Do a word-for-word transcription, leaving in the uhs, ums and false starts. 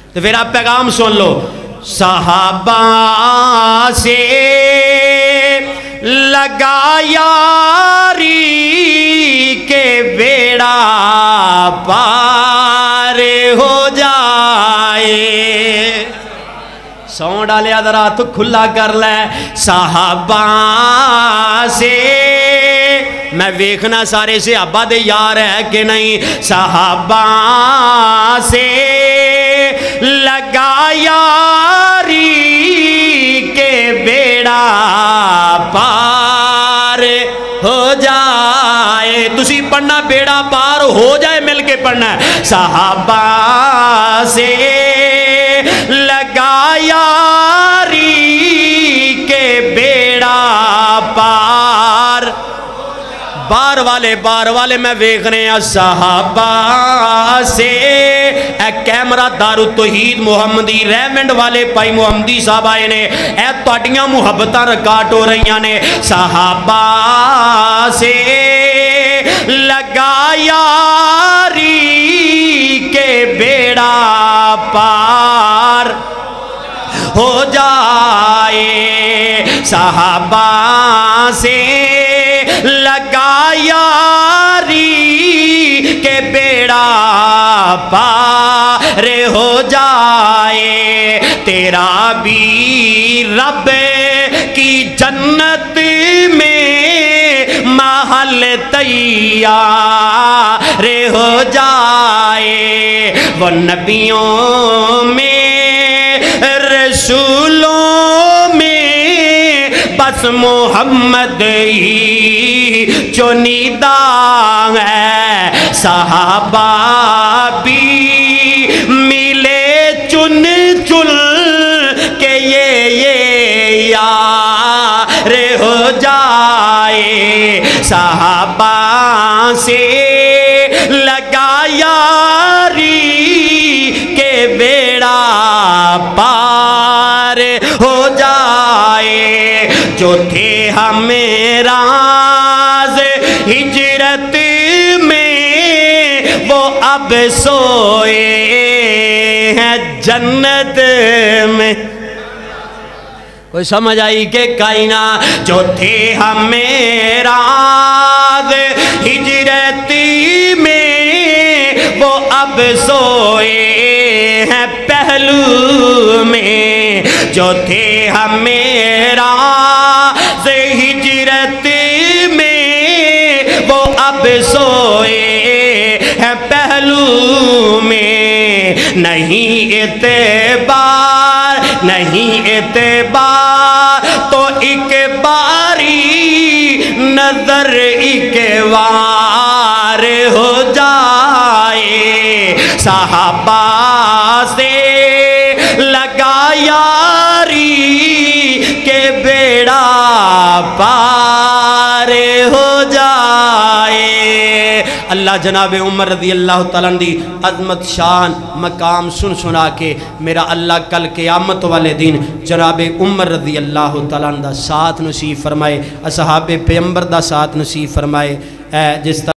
تو پھر آپ پیغام سن لو، صحابہ سے لگا یاری کے بیڑا پار ہو جائے۔ سون ڈالے ذرا تو کھلا کر لے، صحابہ سے میں ویکھنا سارے صحابہ دے یار ہے کہ نہیں، صحابہ سے لگا یاری کے بیڑا پار ہو جائے۔ تسی پڑھنا بیڑا پار ہو جائے، مل کے پڑھنا ہے، صحابہ سے لگا یاری کے بیڑا پار۔ بار والے بار والے میں ویکھ رہے ہیں، صحابہ سے اے کیمرہ دار التوحید محمدی ریمنڈ والے پائی محمدی صاحب آئے نے، اے تواڈیاں محبتاں ریکارڈ ہو رہی نے، صحابہ سے لگا یاری کے بیڑا پار ہو جائے۔ صحابہ سے لگا یاری کے بیڑا پار ہو جائے۔ تیرا بھی رب کی جنت میں محل تیار ہو جائے۔ وہ نبیوں میں رسولوں میں بس محمد ہی چنیدہ ہے۔ صحابہ بھی ملے چن چل کے یہ یہ یار ہو جائے۔ صحابہ سے لگا یاری کے بیڑا پار ہو جائے۔ جو تھے ہمیں راز ہجرت میں وہ اب سوئے ہیں جنت میں۔ کوئی سمجھ آئی کہ کائنات؟ جو تھے ہمیں راز ہجرت میں وہ اب سوئے ہیں پہلو میں۔ جو تھے ہمیں راز ہجرت میں وہ اب سوئے ہیں پہلو میں۔ نہیں اعتبار نہیں اعتبار تو ایک باری نظر ایک بار ہو جائے۔ صحابہ سے لگا یاری کے بیڑا پار ہو جائے۔ اللہ جناب عمر رضی اللہ تعالیٰ دی عظمت شان مقام سن سنا کے میرا اللہ کل قیامت والے دن جناب عمر رضی اللہ تعالیٰ دا ساتھ نصیب فرمائے، اصحاب پیغمبر دا ساتھ نصیب فرمائے۔ اے جس